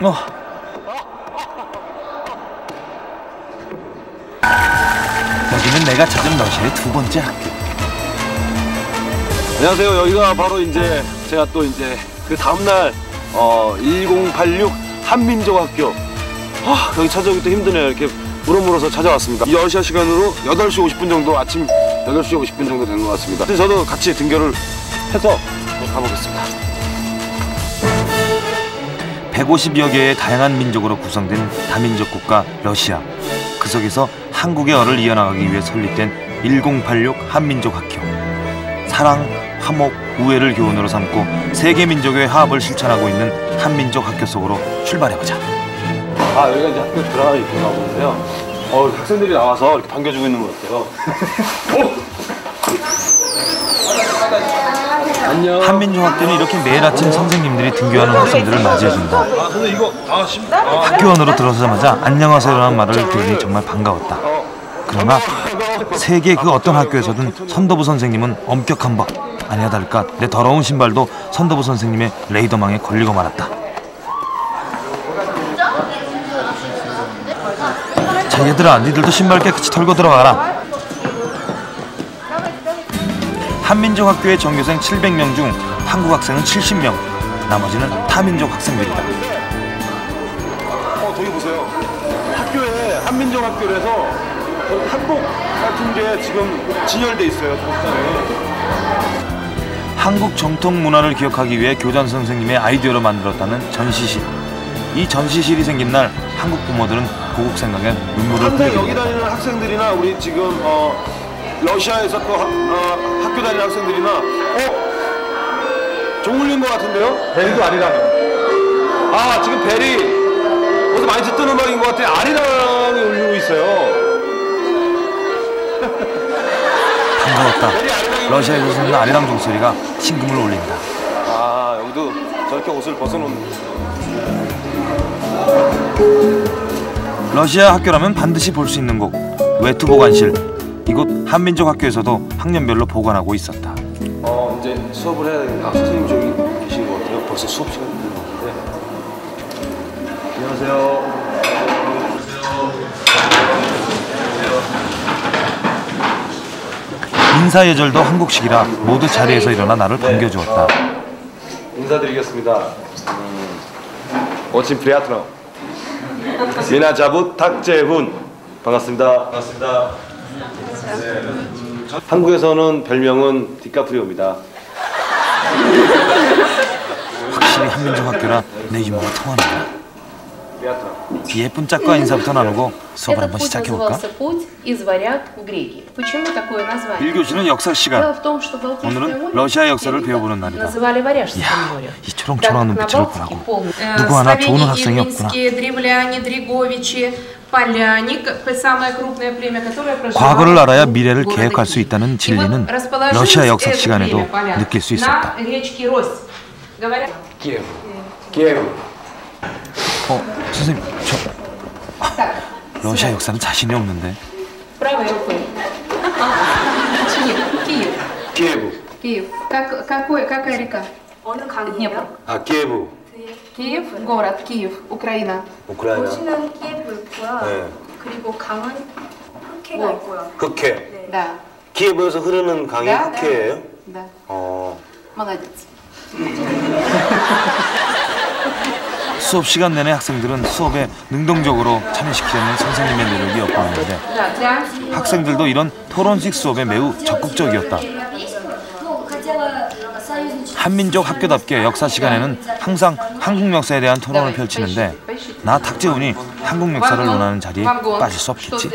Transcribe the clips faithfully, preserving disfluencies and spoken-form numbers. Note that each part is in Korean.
어. 여기는 내가 찾은 러시아의 두 번째 학교. 안녕하세요. 여기가 바로 이제 제가 또 이제 그 다음날 어, 천팔십육 한민족학교. 아, 여기 찾아오기 또 힘드네요. 이렇게 물어물어서 찾아왔습니다. 이 러시아 시간으로 여덟 시 오십 분 정도, 아침 여덟 시 오십 분 정도 된 것 같습니다. 그래서 저도 같이 등교를 해서 가보겠습니다. 백오십여 개의 다양한 민족으로 구성된 다민족 국가 러시아. 그 속에서 한국의 얼을 이어나가기 위해 설립된 천팔십육 한민족학교. 사랑, 화목, 우애를 교훈으로 삼고 세계 민족의 화합을 실천하고 있는 한민족 학교 속으로 출발해보자. 아, 여기가 이제 학교 들어가는 입구인가 보는데요. 어, 학생들이 나와서 이렇게 반겨주고 있는 것 같아요. 안녕. 한민족학교는 이렇게 매일 아침 선생님들이 등교하는 학생들을 맞이해준다. 아, 선생님 이거 다 심... 아, 학교 안으로 들어서자마자 안녕하세요라는 말을 들으니 정말 반가웠다. 그러나 세계 그 어떤 학교에서든 선도부 선생님은 엄격한 법. 아니야 다를까 내 더러운 신발도 선도부 선생님의 레이더망에 걸리고 말았다. 자 얘들아, 니들도 신발 깨끗이 털고 들어가라. 한민족 학교의 전교생 칠백 명 중 한국 학생은 칠십 명, 나머지는 타민족 학생들이다. 어, 저기 보세요. 학교에 한민족 학교라서 한복 같은 게 지금 진열돼 있어요. 한국 정통 문화를 기억하기 위해 교장 선생님의 아이디어로 만들었다는 전시실. 이 전시실이 생긴 날 한국 부모들은 고국 생각에 눈물을 흘리게 항상 여기 다니는 학생들이나 우리 지금 어, 러시아에서 또 하, 어, 학교 다니는 학생들이나 어? 종 울린 것 같은데요? 벨도 아리랑이요. 아, 지금 벨이 어디서 많이 듣던 음악인 것 같아요. 아리랑이 울리고 있어요. 반가웠다. 러시아에서 듣는 아리랑 종소리가 심금을 울린다. 아, 여기도 저렇게 옷을 벗어놓는. 러시아 학교라면 반드시 볼 수 있는 곳, 외투 보관실. 이곳 한민족 학교에서도 학년별로 보관하고 있었다. 어, 이제 수업을 해야 되는데, 아, 선생님 저기 계신 것 같아요. 벌써 수업 시간이 된 것 같은데. 안녕하세요. 인사 예절도 한국식이라 모두 자리에서 일어나 나를 반겨주었다. 인사드리겠습니다. 오친 프리아트너. 미나 자부 탁재훈. 반갑습니다. 반갑습니다. 네. 한국에서는 별명은 디카프리오입니다. 확실히 한민족 학교라 내 유머가 통하는구나. 예쁜 짝과 인사부터 나누고 수업을 한번 시작해볼까? 일 교시는 역사 시간. 오늘은 러시아 역사를 배워보는 날이다. 이야, 이 초롱초롱한 눈빛을 보라고. 누구 하나 좋은 학생이 없구나. 과거를 알아야 미래를 계획할 수 있다는 진리는 러시아 역사 시간에도 느낄 수 있었다. 키예브. 키예브. 어, 선생님, 저 아, 러시아 역사는 자신이 없는데. 키예브. Киев. Как, какой, какая река? 어느 강이에요? 아, 키예브. Киев, город, Киев, Украина. 우크라이나. 도시는 키예브였고요. 네. 그리고 강은 흑해가 있고요. 흑해. 네. Да. 키예브에서 흐르는 강이 네, 흑해예요? Да. 어. Молодец. 수업 시간 내내 학생들은 수업에 능동적으로 참여시키려는 선생님의 노력이 엿보였는데 학생들도 이런 토론식 수업에 매우 적극적이었다. 한민족 학교답게 역사 시간에는 항상 한국 역사에 대한 토론을 펼치는데 나 탁재훈이 한국 역사를 논하는 자리에 빠질 수 없겠지.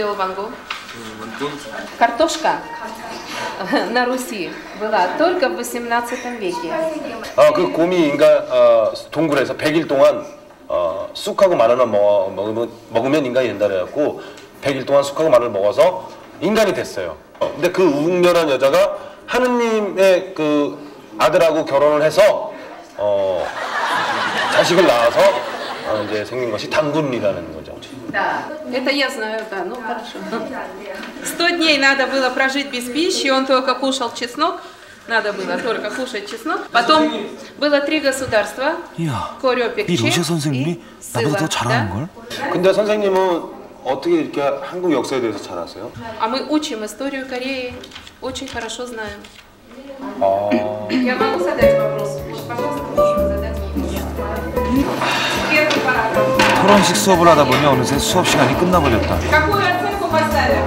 Картошка на Руси была только в восемнадцатом веке. 아, 그 곰이 인간 어, 동굴에서 백 일 동안 어, 쑥하고 마늘을 먹어, 먹으면, 먹으면 인간이 된다 그래갖고 백 일 동안 쑥하고 마늘을 먹어서 인간이 됐어요. 어, 근데 그 우웅렬한 여자가 하느님의 그 아들하고 결혼을 해서 어, 자식을 낳아서 어, 이제 생긴 것이 단군이라는 거죠. Да, это я знаю, да, ну хорошо. Сто дней надо было прожить без пищи, он только кушал чеснок, надо было только кушать чеснок. Потом было три государства. 이야, Корё, 이 Пекчин 러시아 선생님이 и 나보다 더 Сыва, 잘하는 да? 걸? 근데 선생님은 어떻게 이렇게 한국 역사에 대해서 잘 아세요? А мы учим историю Кореи, очень хорошо знаем. 아, Я могу задать вопрос? Пожалуйста, можешь задать вопрос. Первый параграф. 토론식 수업을 하다 보니 어느새 수업 시간이 끝나버렸다. Какую оценку поставим?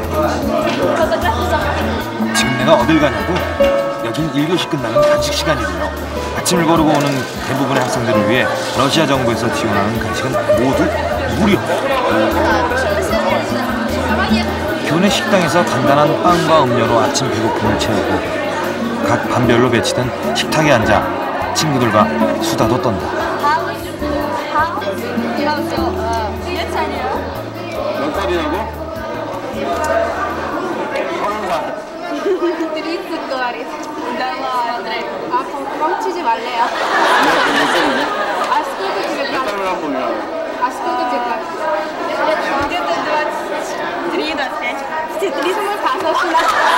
지금 내가 어딜 가냐고? 여긴 일 교시 끝나면 간식 시간이래요. 아침을 거르고 오는 대부분의 학생들을 위해 러시아 정부에서 지원하는 간식은 모두 무료. 교내 식당에서 간단한 빵과 음료로 아침 배고픔을 채우고 각 반별로 배치된 식탁에 앉아 친구들과 수다도 떤다. 몇 살이라고? тридцать говорит. Да ладно. А помолчите 말래요. А сколько тебе лет? А сколько тебе лет? Где-то двадцать три двадцать пять. Три 스물다섯이나.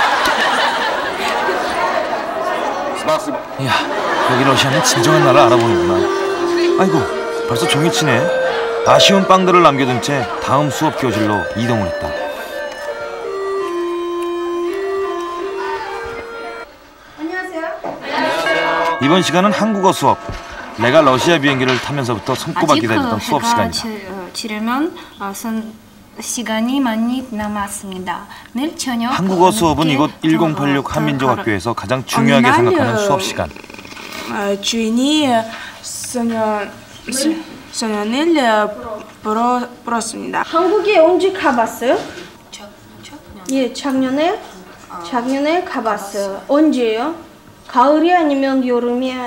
이야, 여기 러시아는 진정한 나를 알아보는구나. 아이고, 벌써 종이 치네. 아쉬운 빵들을 남겨둔 채 다음 수업 교실로 이동을 했다. 안녕하세요. 이번 시간은 한국어 수업. 내가 러시아 비행기를 타면서부터 손꼽아 기다렸던 수업 시간이다. 치르면 선 시간이 많이 남았습니다. 내일 저녁 한국어 수업은 이곳 천팔십육 한민족학교에서 가장 중요하게 생각하는 수업 시간. 주인이 소년 소년을 보러 보렀습니다. 한국에 언제 가봤어요? 예, 작년에 작년에 가봤어요. 언제요? 가을이 아니면 여름에?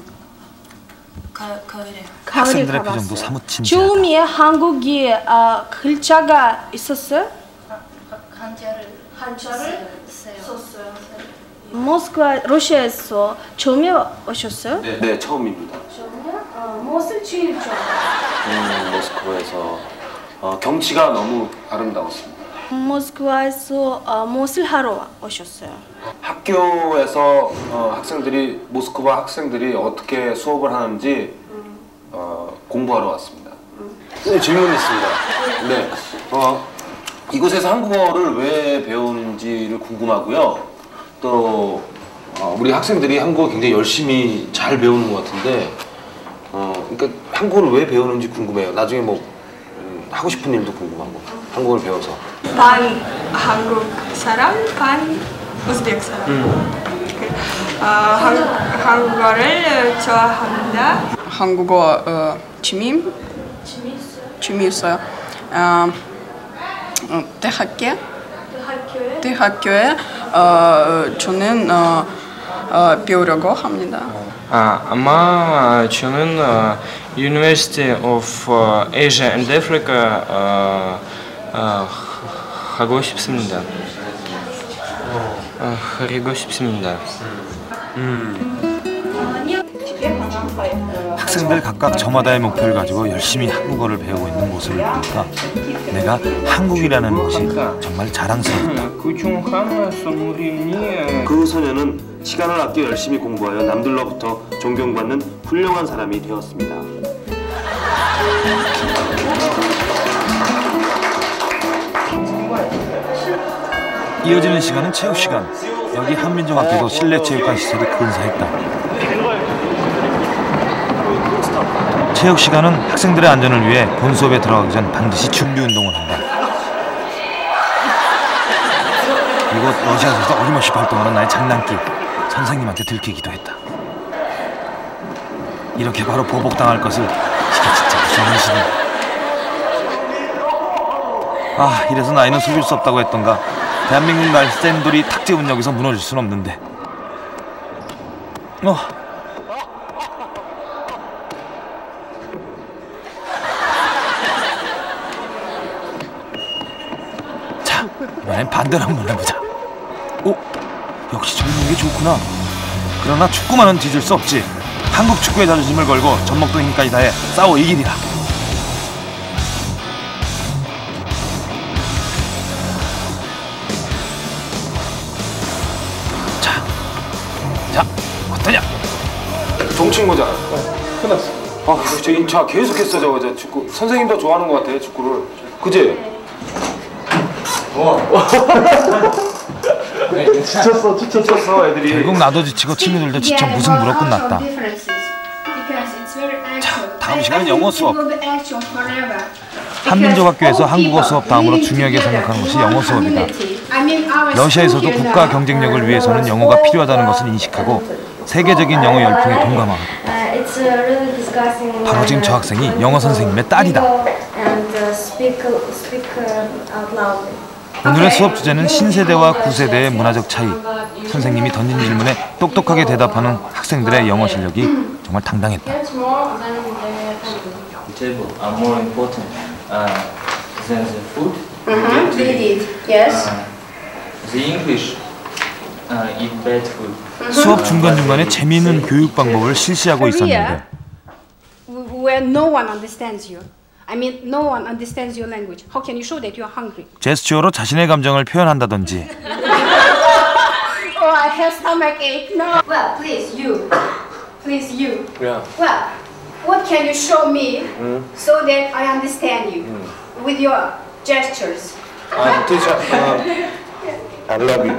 가 가을에 가을에 학생들의 가봤어요. 표정도 사뭇 진지하다. 처음에 한국에 아, 글자가 있었어요? 한자를 한자를 썼어요. 모스크바 러시아에서 처음에 오셨어요? 네, 네 처음입니다. 어, 무엇을 제일 좋아? 음, 모스크바에서 어, 경치가 너무 아름다웠습니다. 모스크바에서 어, 무엇을 하러 오셨어요? 학교에서 어, 학생들이 모스크바 학생들이 어떻게 수업을 하는지 어, 공부하러 왔습니다. 네, 질문 있습니다. 네, 어, 이곳에서 한국어를 왜 배우는지를 궁금하고요. 또 어, 우리 학생들이 한국어 굉장히 열심히 잘 배우는 것 같은데, 어, 그러니까 한국어를 왜 배우는지 궁금해요. 나중에 뭐 음, 하고 싶은 일도 궁금하고 한국어를 배워서. 반 한국 사람, 반 우즈벡 사람. 어, 한, 한국어를 좋아합니다. 한국어 어, 취미 취미 있어요. 어, 어, 대학교 대학교에 어, 저는 어, 어, 배우려고 합니다. 아, 아마 저는 어, University of 어, Asia and Africa 어, 어, 하고 싶습니다. 어, 하고 싶습니다. 학생들 각각 저마다의 목표를 가지고 열심히 한국어를 배우고 있는 모습을 보니까 내가 한국이라는 것이 정말 자랑스럽다. 그 소녀는 시간을 아껴 열심히 공부하여 남들로부터 존경받는 훌륭한 사람이 되었습니다. 이어지는 시간은 체육 시간. 여기 한민족학교도 실내 체육관 시설이 근사했다. 체육 시간은 학생들의 안전을 위해 본 수업에 들어가기 전 반드시 준비 운동을 한다. 이곳 러시아에서 어김없이 발동하는 나의 장난기, 선생님한테 들키기도 했다. 이렇게 바로 보복당할 것을 이게 진짜 무슨 현실이야. 아, 이래서 나이는 속일 수 없다고 했던가. 대한민국 날쌘돌이 탁재훈역에서 무너질 순 없는데. 어. 자, 이번엔 반대로 한번 해보자. 오, 역시 젊은 게 좋구나. 그러나 축구만은 뒤질 수 없지. 한국 축구의 자존심을 걸고 젖먹던 힘까지 다해 싸워 이기리라. 자, 동친구잖아. 끝났어. 아, 저 인차 계속했어 저거 저 축구. 선생님도 좋아하는 것 같아 축구를. 그지? 와. 지쳤어, 지쳤어 애들이. 결국 나도 지치고 친구들도 지쳐 무슨 물어 끝났다. 자, 다음 시간은 영어 수업. 한민족 학교에서 한국어 수업 다음으로 중요하게 생각하는 것이 영어 수업이다. 러시아에서도 국가 경쟁력을 위해서는 영어가 필요하다는 것을 인식하고 세계적인 영어 열풍에 동감하고 바로 지금 저 학생이 영어 선생님의 딸이다. 오늘의 수업 주제는 신세대와 구세대의 문화적 차이. 선생님이 던진 질문에 똑똑하게 대답하는 학생들의 영어 실력이 정말 당당했다. Table are more important uh, than the food. Mm-hmm. They did, yes. Uh, the English uh, eat bad food. 수업 중간중간에 재미있는 교육 방법을 실시하고 있었는데 Where no one understands you. I mean, no one understands your language. How can you show that you are hungry? 제스처로 자신의 감정을 표현한다든지 Oh, I have stomach ache. No. Well, please, you. Please, you. Yeah. Well, what can you show me so that I understand you with your gestures? 아, teacher. Uh, I love you.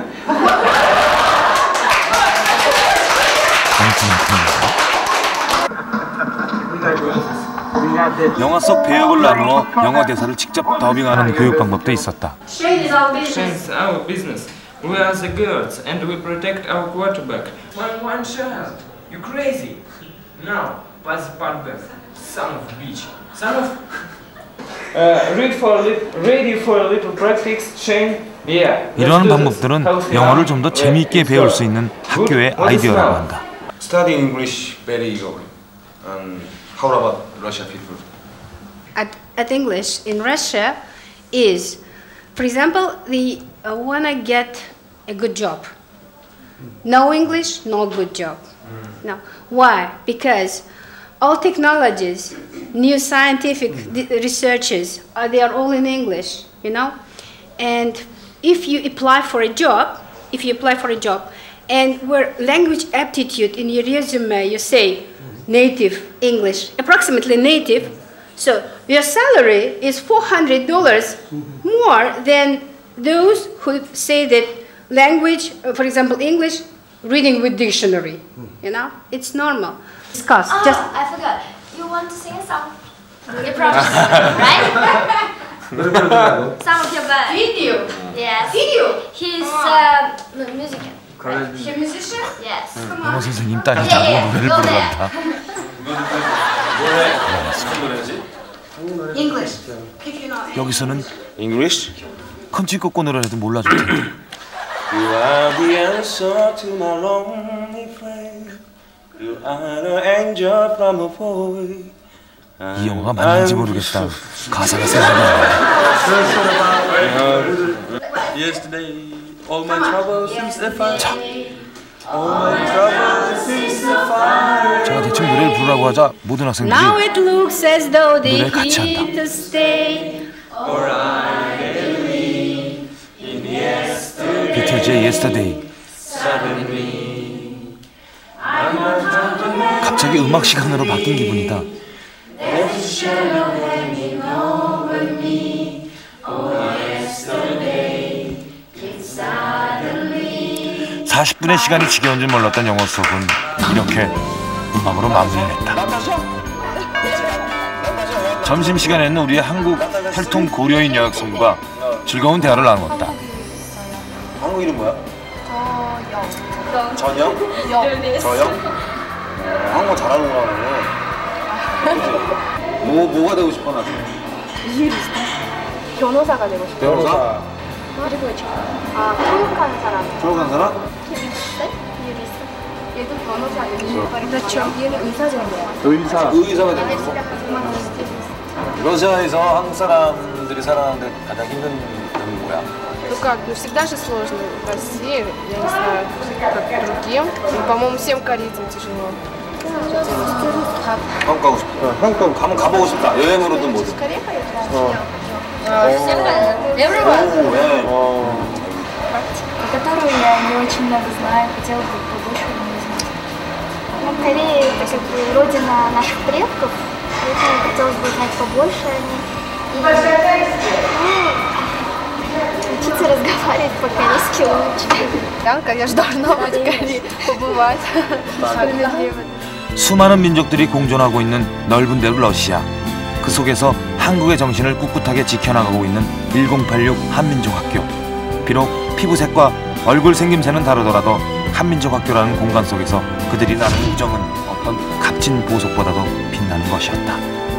영화 속 배역을 나누어 영어 대사를 직접 더빙하는 교육 방법도 있었다. Train is our Train business. is our business. We are the girls and we protect our quarterback. One, one child. You crazy? Now, pass the part back. Son of a bitch. Son of. Uh, read for a little, ready for a little practice. Train. Yeah. 이러한 방법들은 영어를 좀 더 재미있게 배울 수 있는 학교의 아이디어라고 한다. Study English very eagerly. And how about Russian people? At, at English in Russia is, for example, they uh, wanna get a good job. No English, no good job. No. Why? Because all technologies, new scientific d- researches, uh, they are all in English, you know? And if you apply for a job, if you apply for a job, and where language aptitude in your resume, you say native English, approximately native, so your salary is four hundred dollars more than those who say that language, uh, for example, English, reading with dictionary, you know? It's normal. Discuss. Oh, Just I forgot. You want to sing a song? You promised, right? Some of your band. video. Yes. Video. He's uh, a musician. She a musician? Yes. 영어 선생님 딸이 자고 노래를 부르러 간다. English. If you know 여기서는 English? 컨치 꺾고 노래해도 몰라줄 텐데. You are the answer to my lonely flame. You are an angel from a boy. 이 영화가 맞는지 모르겠다. 가사가 생각나. Yesterday, all my troubles since the fire. All my troubles since the fire. 제가 대충 노래를 부르라고 하자 모든 학생들이 Now it looks as though they 노래를 같이 한다. need to stay. 비틀즈의 Yesterday. 갑자기 음악 시간으로 바뀐 기분이다. 사십 분의 시간이 지겨운 줄 몰랐던 영어 수업은 이렇게 음악으로 마무리했다. 점심시간에는 우리의 한국 혈통 고려인 여학생과 즐거운 대화를 나누었다. 한국 이름 뭐야? 전영. 전영? 저영? 어, 한국어 잘하는구나 너는. 뭐, 뭐가 되고 싶어 나중에? 유리스트. 변호사가 되고 싶어요. 변호사? 그리고 저, 아, 통역하는 사람. 졸업한 사람? 유리스트? 유리스트. 얘도 변호사 되고 싶어요. 그렇죠. 얘는 의사잖아요. 의사. 의사가 되고 싶어? 러시아에서 한국 사람들이 살아가는데 가장 힘든 점이 뭐야? Ну как, ну всегда же сложно в России, я не знаю, как другим. Ну, по-моему, всем корейцам тяжело. 한국 가고 싶어. 어, 한국 가면 가보고 싶다. 여행으로든 뭐든. 어. Всем Everyone. 오, 네. 어. Которую я не очень много знаю, хотела бы побольше узнать. Ну, Корея — это как бы родина наших предков, поэтому хотелось бы знать побольше о них. И, ну, учиться разговаривать по-корейски лучше. Я, конечно, должна быть в Корее побывать. Справедливо. 수많은 민족들이 공존하고 있는 넓은 대륙 러시아. 그 속에서 한국의 정신을 꿋꿋하게 지켜나가고 있는 천팔십육 한민족학교. 비록 피부색과 얼굴 생김새는 다르더라도 한민족학교라는 공간 속에서 그들이 나눈 우정은 어떤 값진 보석보다도 빛나는 것이었다.